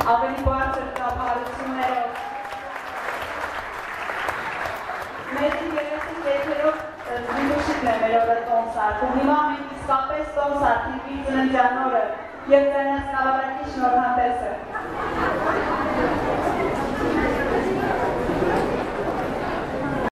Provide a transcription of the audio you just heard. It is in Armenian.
ավելի բարձր կապահարություններով։ Մեր գեղեցիկ եթերով զինուշիկն է մեր օրը տոնսարք, ու հիմա մենք իսկապես տոնսարք, իվի ծննդյան օրը և ձայնասկավարակի շնորհանդեսը։